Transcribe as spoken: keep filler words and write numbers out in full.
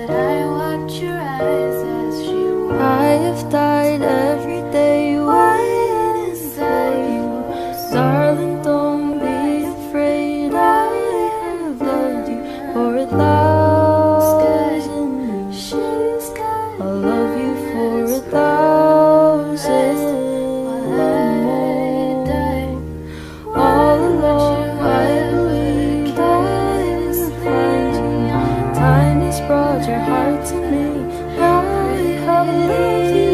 but I watch your eyes as she walks. I have died every day waiting for you. Darling, don't be afraid, I have loved you for a thousand years. I'll love you for a thousand more. All along I believed I would find you. Time has brought your heart to me. I have loved you